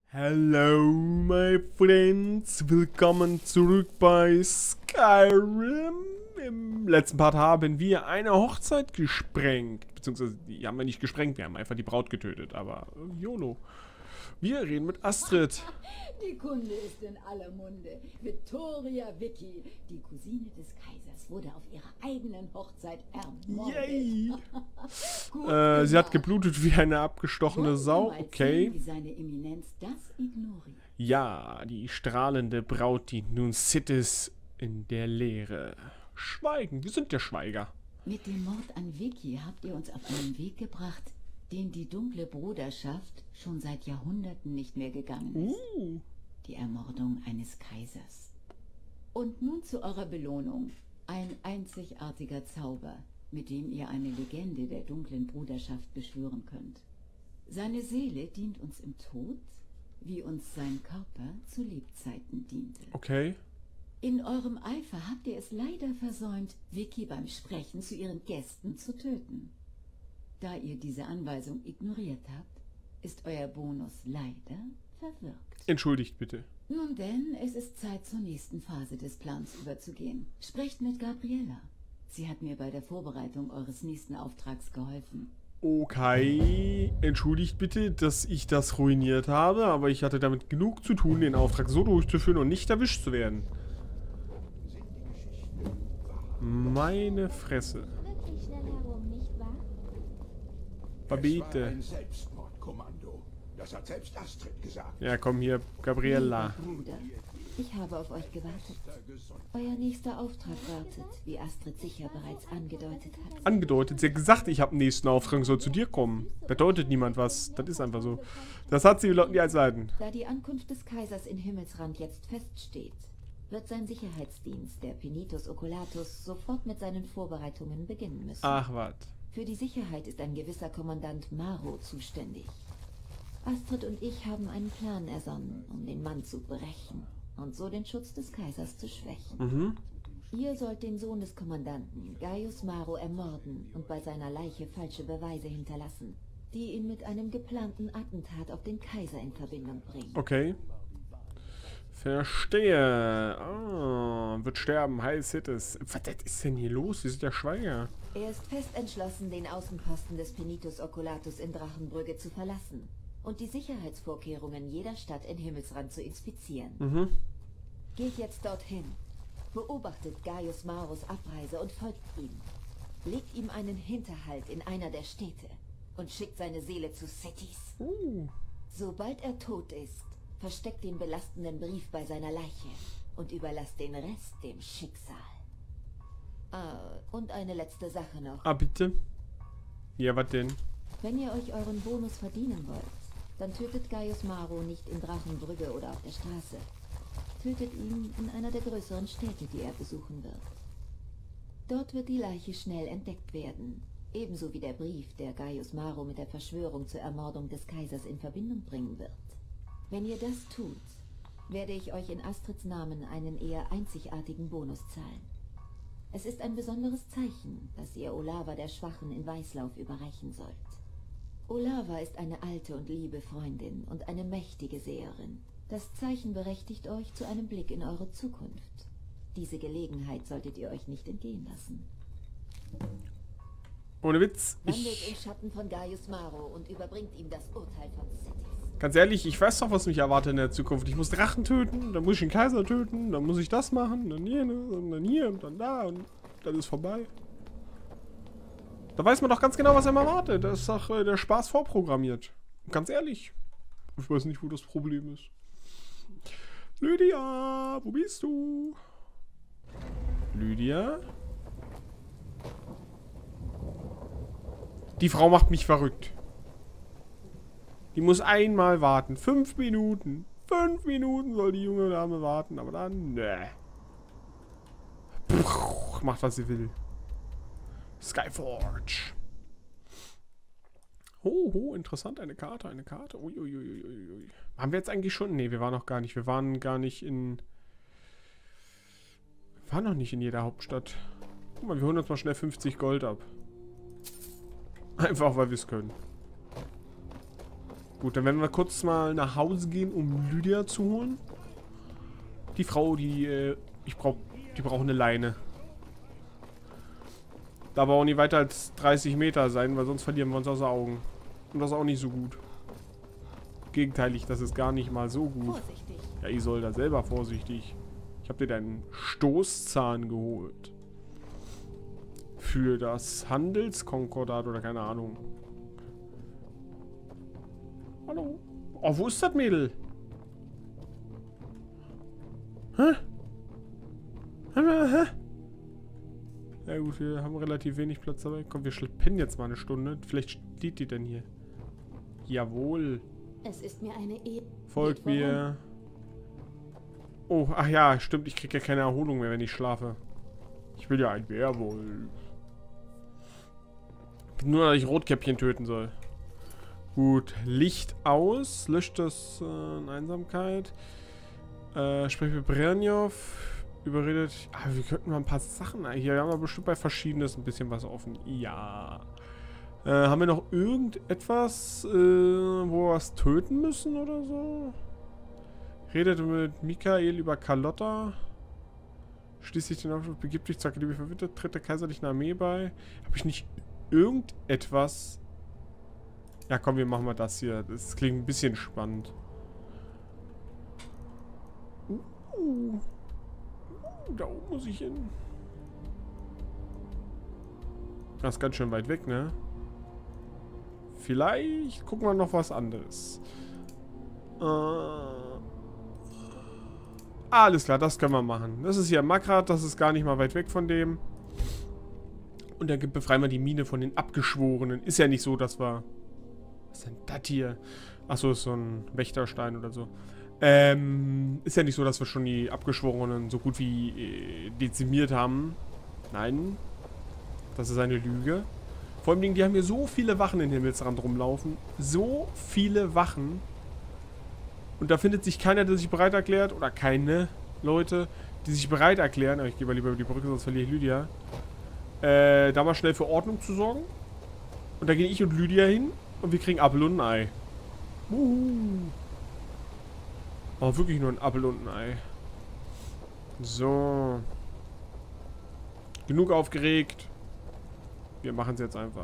Hello, my friends. Willkommen zurück bei Skyrim. Im letzten Part haben wir eine Hochzeit gesprengt. Beziehungsweise, die haben wir nicht gesprengt, wir haben einfach die Braut getötet. Aber YOLO. Wir reden mit Astrid. Die Kunde ist in aller Munde. Victoria Vicky, die Cousine des Kaisers, wurde auf ihrer eigenen Hochzeit ermordet. Yay! Sie hat geblutet wie eine abgestochene Sau. Okay. Wie seine Eminenz das ignoriert. Ja, die strahlende Braut dient nun Citis in der Leere. Schweigen, wir sind der Schweiger. Mit dem Mord an Vicky habt ihr uns auf einen Weg gebracht, den die dunkle Bruderschaft schon seit Jahrhunderten nicht mehr gegangen ist. Die Ermordung eines Kaisers. Und nun zu eurer Belohnung. Ein einzigartiger Zauber, mit dem ihr eine Legende der dunklen Bruderschaft beschwören könnt. Seine Seele dient uns im Tod, wie uns sein Körper zu Lebzeiten diente. Okay. In eurem Eifer habt ihr es leider versäumt, Vicky beim Sprechen zu ihren Gästen zu töten. Da ihr diese Anweisung ignoriert habt, ist euer Bonus leider verwirkt. Entschuldigt bitte. Nun denn, es ist Zeit zur nächsten Phase des Plans überzugehen. Sprecht mit Gabriella. Sie hat mir bei der Vorbereitung eures nächsten Auftrags geholfen. Okay, entschuldigt bitte, dass ich das ruiniert habe, aber ich hatte damit genug zu tun, den Auftrag so durchzuführen und nicht erwischt zu werden. Meine Fresse. Wirklich schnell herum, nicht wahr? Bitte. Ein Selbstmordkommando. Das hat selbst Astrid gesagt. Ja, komm hier, Gabriella. Lieber Bruder, ich habe auf euch gewartet. Euer nächster Auftrag wartet, wie Astrid sicher bereits angedeutet hat. Angedeutet, sie hat gesagt, ich habe einen nächsten Auftrag, soll zu dir kommen. Bedeutet niemand was, das ist einfach so. Das hat sie die als Seiten. Da die Ankunft des Kaisers in Himmelsrand jetzt feststeht, wird sein Sicherheitsdienst, der Penitus Oculatus, sofort mit seinen Vorbereitungen beginnen müssen. Ach, was. Für die Sicherheit ist ein gewisser Kommandant Maro zuständig. Astrid und ich haben einen Plan ersonnen, um den Mann zu brechen und so den Schutz des Kaisers zu schwächen. Ihr sollt den Sohn des Kommandanten, Gaius Maro, ermorden und bei seiner Leiche falsche Beweise hinterlassen, die ihn mit einem geplanten Attentat auf den Kaiser in Verbindung bringen. Okay. Verstehe. Ah, wird sterben. Hi, Citis. Was ist denn hier los? Wir sind der Schweiger. Er ist fest entschlossen, den Außenposten des Penitus Oculatus in Drachenbrügge zu verlassen und die Sicherheitsvorkehrungen jeder Stadt in Himmelsrand zu inspizieren. Geht jetzt dorthin, beobachtet Gaius Maros Abreise und folgt ihm. Legt ihm einen Hinterhalt in einer der Städte und schickt seine Seele zu Citis. Sobald er tot ist, versteckt den belastenden Brief bei seiner Leiche und überlasst den Rest dem Schicksal. Und eine letzte Sache noch. Ah, bitte? Ja, was denn? Wenn ihr euch euren Bonus verdienen wollt, dann tötet Gaius Maro nicht in Drachenbrügge oder auf der Straße. Tötet ihn in einer der größeren Städte, die er besuchen wird. Dort wird die Leiche schnell entdeckt werden, ebenso wie der Brief, der Gaius Maro mit der Verschwörung zur Ermordung des Kaisers in Verbindung bringen wird. Wenn ihr das tut, werde ich euch in Astrids Namen einen eher einzigartigen Bonus zahlen. Es ist ein besonderes Zeichen, das ihr Olava der Schwachen in Weißlauf überreichen sollt. Olava ist eine alte und liebe Freundin und eine mächtige Seherin. Das Zeichen berechtigt euch zu einem Blick in eure Zukunft. Diese Gelegenheit solltet ihr euch nicht entgehen lassen. Ohne Witz, Wandelt im Schatten von Gaius Maro und überbringt ihm das Urteil von Citis. ganz ehrlich, ich weiß doch, was mich erwartet in der Zukunft. Ich muss Drachen töten, dann muss ich den Kaiser töten, dann muss ich das machen, dann hier und dann da und dann ist vorbei. Da weiß man doch ganz genau, was er erwartet. Da ist doch der Spaß vorprogrammiert. Und ganz ehrlich, ich weiß nicht, wo das Problem ist. Lydia, wo bist du? Lydia? Die Frau macht mich verrückt. Die muss einmal warten. 5 Minuten. 5 Minuten soll die junge Dame warten. Aber dann, ne. Macht, was sie will. Skyforge. Oh, interessant. Eine Karte, eine Karte. Uiuiuiui. Haben wir jetzt eigentlich schon? Ne, wir waren noch gar nicht. Wir waren gar nicht in... Wir waren noch nicht in jeder Hauptstadt. Guck mal, wir holen uns mal schnell 50 Gold ab. Einfach, weil wir es können. Gut, dann werden wir kurz mal nach Hause gehen, um Lydia zu holen. Die Frau, die braucht eine Leine. Darf aber auch nicht weiter als 30 Meter sein, weil sonst verlieren wir uns aus den Augen. Und das ist auch nicht so gut. Gegenteilig, das ist gar nicht mal so gut. Vorsichtig. Ja, ich soll da selber vorsichtig. Ich habe dir deinen Stoßzahn geholt. Für das Handelskonkordat oder keine Ahnung. Hallo? Oh, wo ist das Mädel? Hä? Hä? Ja gut, wir haben relativ wenig Platz dabei. Komm, wir pennen jetzt mal eine Stunde. Vielleicht steht die denn hier. Jawohl. Es ist mir eine Ehre. Folgt mir. Oh, ach ja, stimmt. Ich kriege ja keine Erholung mehr, wenn ich schlafe. Ich will ja ein Werwolf. Nur, dass ich Rotkäppchen töten soll. Gut, Licht aus. Löscht das in Einsamkeit. Sprich mit Brennjow. Überredet. Ah, wir könnten mal ein paar Sachen. Hier haben wir bestimmt bei Verschiedenes ein bisschen was offen. Ja. Haben wir noch irgendetwas, wo wir was töten müssen oder so? Redet mit Michael über Carlotta. Schließlich den Aufruf, begibt dich zur Akademie verwittet, tritt der kaiserlichen Armee bei. Habe ich nicht irgendetwas? Ja, komm, wir machen mal das hier. Das klingt ein bisschen spannend. Da oben muss ich hin. Das ist ganz schön weit weg, ne? Vielleicht gucken wir noch was anderes. Alles klar, das können wir machen. Das ist hier Magrat, das ist gar nicht mal weit weg von dem. Und dann befreien wir die Mine von den Abgeschworenen. Ist ja nicht so, dass wir... Was ist denn das hier? Achso, ist so ein Wächterstein oder so. Ist ja nicht so, dass wir schon die Abgeschworenen so gut wie dezimiert haben. Nein. Das ist eine Lüge. Vor allem, die haben hier so viele Wachen in Himmelsrand rumlaufen. So viele Wachen. Und da findet sich keiner, der sich bereit erklärt. Oder keine Leute, die sich bereit erklären. Aber ich gehe mal lieber über die Brücke, sonst verliere ich Lydia. Da mal schnell für Ordnung zu sorgen. Und da gehe ich und Lydia hin. Und wir kriegen Apfel und ein Ei. Oh, wirklich nur ein Apfel und ein Ei. So. Genug aufgeregt. Wir machen es jetzt einfach.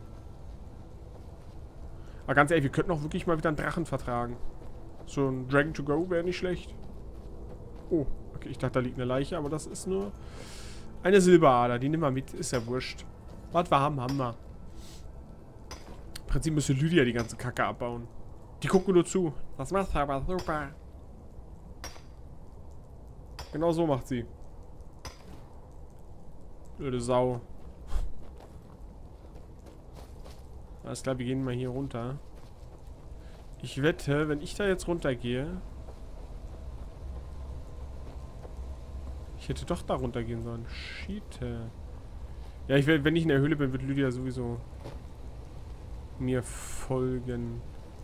Aber ganz ehrlich, wir könnten auch wirklich mal wieder einen Drachen vertragen. So ein Dragon to go wäre nicht schlecht. Oh, okay, ich dachte, da liegt eine Leiche, aber das ist nur eine Silberader. Die nehmen wir mit, ist ja wurscht. Was wir haben, haben wir. Im Prinzip müsste Lydia die ganze Kacke abbauen. Die gucken nur zu. Das macht aber super. Genau so macht sie. Blöde Sau. Alles klar, wir gehen mal hier runter. Ich wette, wenn ich da jetzt runtergehe... Ich hätte doch da runtergehen sollen. Shit. Ja, wenn ich in der Höhle bin, wird Lydia sowieso mir folgen.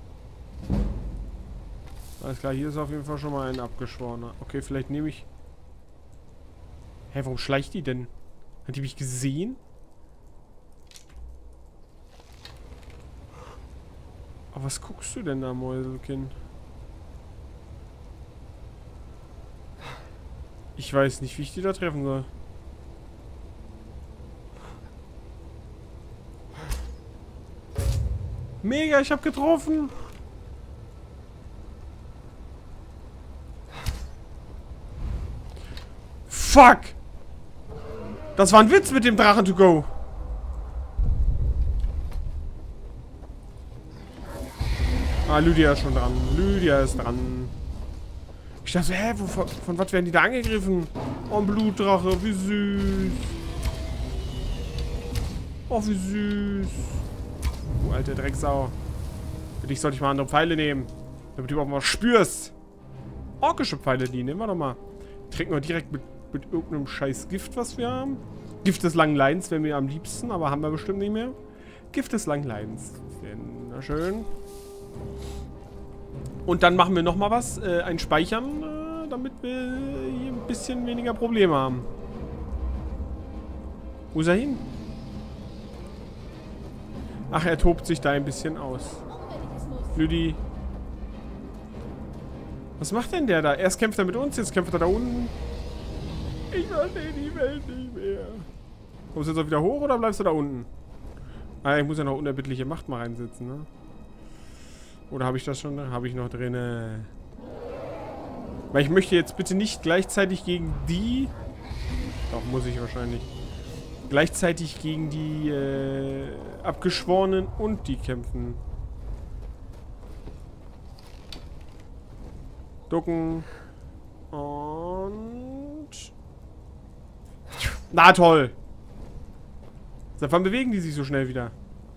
Alles klar, hier ist auf jeden Fall schon mal ein Abgeschworener. Okay, vielleicht nehme ich... Hä, warum schleicht die denn? Hat die mich gesehen? Aber was guckst du denn da, Mäuselkind? Ich weiß nicht, wie ich die da treffen soll. Mega, ich hab getroffen! Fuck! Das war ein Witz mit dem Drachen to go. Ah, Lydia ist schon dran. Lydia ist dran. Ich dachte, hä, von was werden die da angegriffen? Oh, ein Blutdrache, wie süß. Oh, wie süß. Du alte Drecksau. Für dich sollte ich mal andere Pfeile nehmen. Damit du überhaupt mal spürst. Orkische Pfeile, die nehmen wir doch mal. Trinken wir direkt mit irgendeinem scheiß Gift, was wir haben. Gift des langen Leidens wäre mir am liebsten, aber haben wir bestimmt nicht mehr. Gift des langen Leidens. Wunderschön. Und dann machen wir nochmal was. Ein Speichern, damit wir hier ein bisschen weniger Probleme haben. Wo ist er hin? Ach, er tobt sich da ein bisschen aus. Lüdi. Was macht denn der da? Erst kämpft er mit uns, jetzt kämpft er da unten. Ich verstehe die Welt nicht mehr. Kommst du jetzt auch wieder hoch oder bleibst du da unten? Ah, ich muss ja noch unerbittliche Macht mal reinsetzen, ne? Oder habe ich das schon? Habe ich noch drin? Weil ich möchte jetzt bitte nicht gleichzeitig gegen die... Doch, muss ich wahrscheinlich. Gleichzeitig gegen die Abgeschworenen und die kämpfen. Ducken. Und... Na toll! Seit wann bewegen die sich so schnell wieder?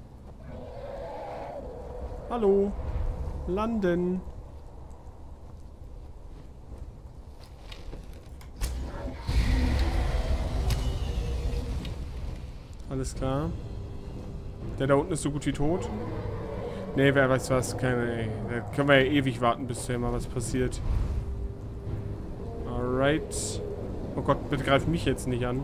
Hallo? Landen. Alles klar. Der da unten ist so gut wie tot. Ne, wer weiß was. Keine, da können wir ja ewig warten, bis hier mal was passiert. Alright. Oh Gott, bitte greift mich jetzt nicht an.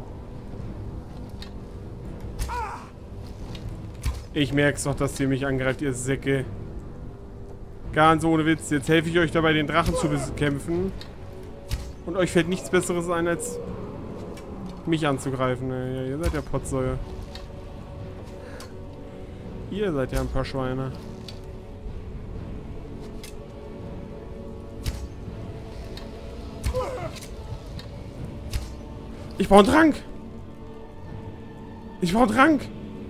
Ich merk's doch, dass ihr mich angreift, ihr Säcke. Ganz ohne Witz. Jetzt helfe ich euch dabei, den Drachen zu bekämpfen. Und euch fällt nichts Besseres ein, als mich anzugreifen. Ja, ihr seid ja Potsäue. Ihr seid ja ein paar Schweine. Ich brauche einen Trank! Ich brauche einen Trank!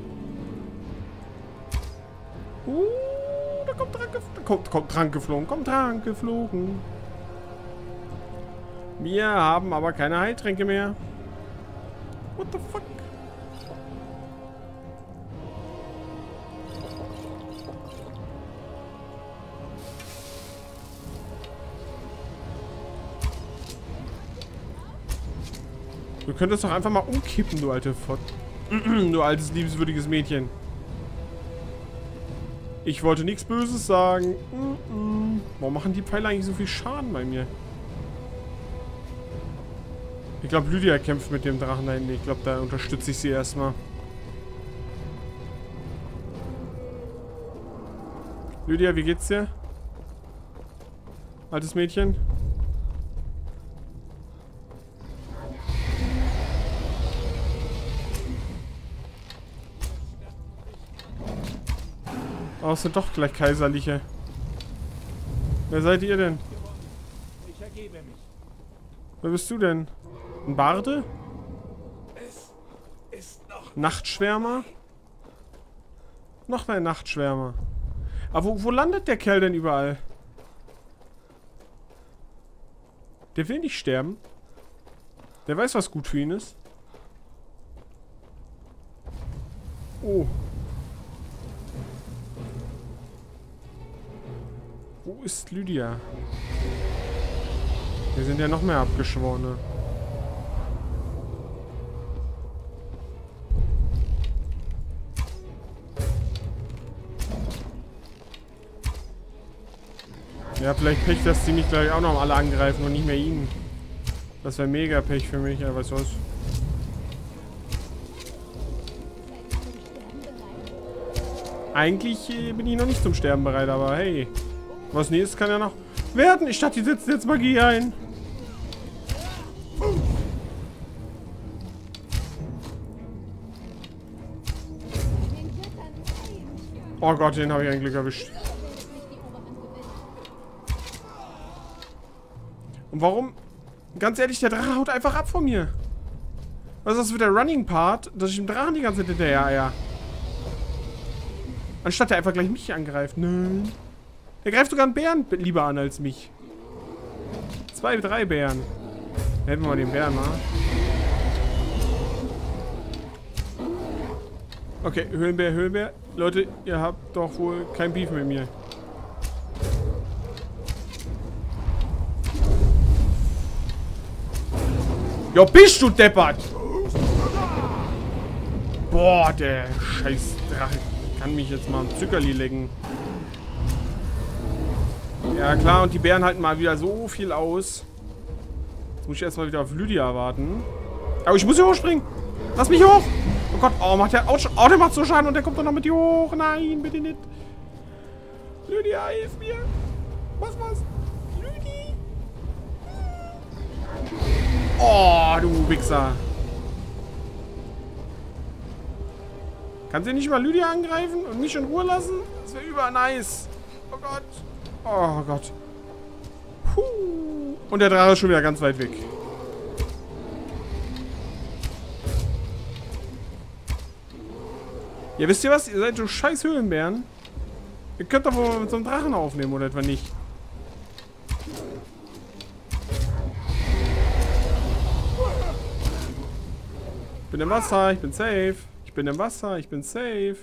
Da kommt Trank geflogen. Kommt Trank geflogen. Kommt Trank geflogen. Wir haben aber keine Heiltränke mehr. What the fuck? Du könntest doch einfach mal umkippen, du alte Fott. Du altes, liebenswürdiges Mädchen. Ich wollte nichts Böses sagen. Warum machen die Pfeile eigentlich so viel Schaden bei mir? Ich glaube, Lydia kämpft mit dem Drachen da hinten. Ich glaube, da unterstütze ich sie erstmal. Lydia, wie geht's dir? Altes Mädchen? Oh, es sind doch gleich Kaiserliche. Wer seid ihr denn? Ich ergebe mich. Wer bist du denn? Ein Barde? Es ist noch... Nachtschwärmer? Noch ein Nachtschwärmer. Aber wo landet der Kerl denn überall? Der will nicht sterben. Der weiß, was gut für ihn ist. Oh. Wo ist Lydia? Hier sind ja noch mehr Abgeschworene. Ja, vielleicht Pech, dass die mich gleich auch noch alle angreifen und nicht mehr ihn. Das wäre mega Pech für mich, aber weißt du was? Eigentlich bin ich noch nicht zum Sterben bereit, aber hey. Was nächstes kann ja noch werden. Ich dachte, die setzen jetzt Magie ein. Oh Gott, den habe ich ein Glück erwischt. Und warum? Ganz ehrlich, der Drache haut einfach ab von mir. Was ist das für der Running Part, dass ich dem Drachen die ganze Zeit hinterher eier? Anstatt der einfach gleich mich angreift. Nein. Der greift sogar einen Bären lieber an als mich. 2, 3 Bären. Helfen wir mal den Bären mal. Okay, Höhlenbär, Höhlenbär. Leute, ihr habt doch wohl kein Beef mit mir. Jo, bist du deppert! Boah, der scheiß Drache kann mich jetzt mal am Zuckerli lecken. Ja klar, und die Bären halten mal wieder so viel aus. Jetzt muss ich erstmal wieder auf Lydia warten. Aber ich muss hier hochspringen. Lass mich hoch! Oh Gott, oh, macht der auch schon. Oh, der macht so Schaden und der kommt doch noch mit hier hoch. Nein, bitte nicht. Lydia, hilf mir! Mach was! Lüdi! Oh, du Wichser! Kannst du nicht mal Lydia angreifen und mich in Ruhe lassen? Das wäre über nice. Oh Gott. Oh Gott. Puh. Und der Drache ist schon wieder ganz weit weg. Ja, wisst ihr was? Ihr seid so scheiß Höhlenbären. Ihr könnt doch wohl mit so einem Drachen aufnehmen, oder etwa nicht? Ich bin im Wasser, ich bin safe. Ich bin im Wasser, ich bin safe.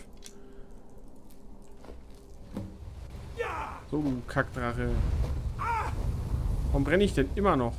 So, du Kackdrache. Warum brenne ich denn immer noch?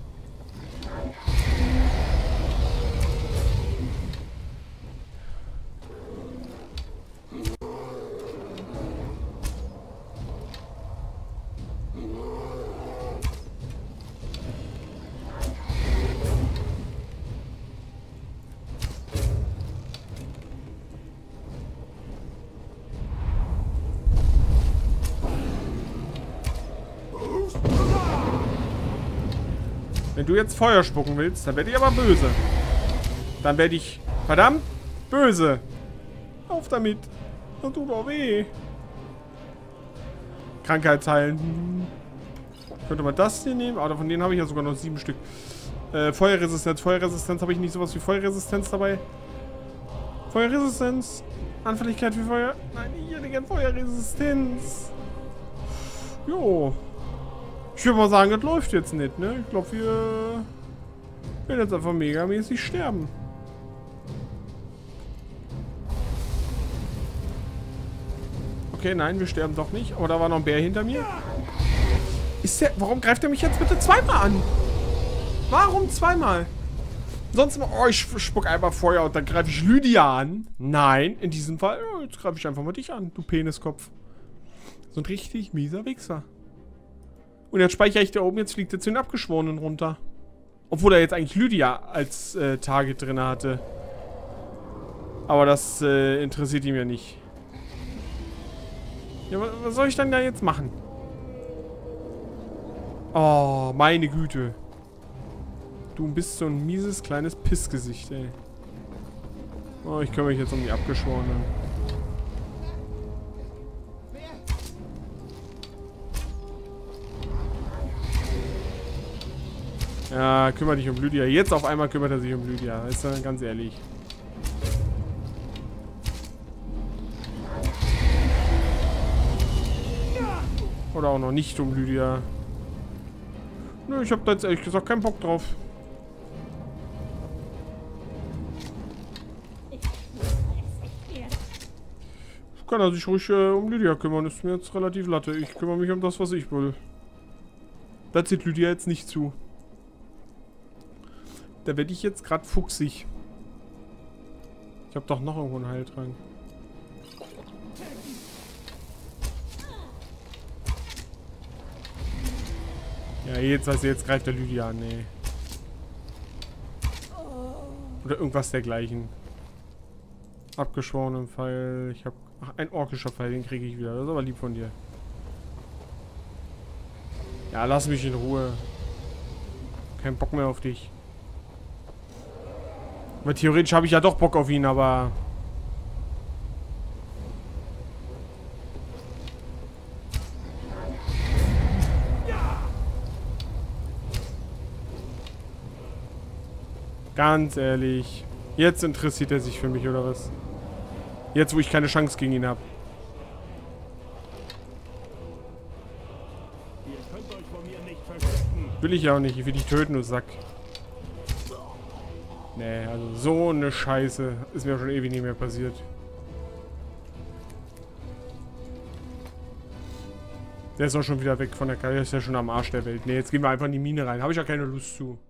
Wenn du jetzt Feuer spucken willst, dann werde ich aber böse. Dann werde ich verdammt böse. Auf damit. Das tut doch weh. Krankheitsheilen. Könnte man das hier nehmen? Aber von denen habe ich ja sogar noch 7 Stück. Feuerresistenz. Feuerresistenz habe ich nicht sowas wie Feuerresistenz dabei. Feuerresistenz. Anfälligkeit für Feuer. Nein, ich hätte gern Feuerresistenz. Jo. Ich würde mal sagen, das läuft jetzt nicht, ne? Ich glaube, wir werden jetzt einfach megamäßig sterben. Okay, nein, wir sterben doch nicht. Aber da war noch ein Bär hinter mir. Ist der... Warum greift er mich jetzt bitte zweimal an? Warum zweimal? Sonst mal... Oh, ich spuck einfach Feuer und dann greife ich Lydia an. Nein, in diesem Fall... Oh, jetzt greife ich einfach mal dich an, du Peniskopf. So ein richtig mieser Wichser. Und jetzt speichere ich da oben, jetzt fliegt er zu den Abgeschworenen runter. Obwohl er jetzt eigentlich Lydia als Target drin hatte. Aber das interessiert ihn ja nicht. Ja, was soll ich dann da jetzt machen? Oh, meine Güte. Du bist so ein mieses kleines Pissgesicht, ey. Oh, ich kümmere mich jetzt um die Abgeschworenen. Ja, kümmere dich um Lydia. Jetzt auf einmal kümmert er sich um Lydia. Ist dann ganz ehrlich. Oder auch noch nicht um Lydia. Nö, ich habe da jetzt ehrlich gesagt keinen Bock drauf. Kann er sich ruhig um Lydia kümmern. Ist mir jetzt relativ latte. Ich kümmere mich um das, was ich will. Da zieht Lydia jetzt nicht zu. Da werde ich jetzt gerade fuchsig. Ich habe doch noch irgendwo einen Heiltrank. Ja, jetzt greift der Lydia an, ey. Oder irgendwas dergleichen. Abgeschworenen Pfeil. Ich habe... Ach, ein orkischer Pfeil, den kriege ich wieder. Das ist aber lieb von dir. Ja, lass mich in Ruhe. Kein Bock mehr auf dich. Weil theoretisch habe ich ja doch Bock auf ihn, aber... Ganz ehrlich. Jetzt interessiert er sich für mich, oder was? Jetzt, wo ich keine Chance gegen ihn habe. Will ich ja auch nicht. Ich will dich töten, du Sack. Nee, also so eine Scheiße ist mir schon ewig nicht mehr passiert. Der ist auch schon wieder weg von der Karte. Der ist ja schon am Arsch der Welt. Nee, jetzt gehen wir einfach in die Mine rein. Habe ich ja keine Lust zu.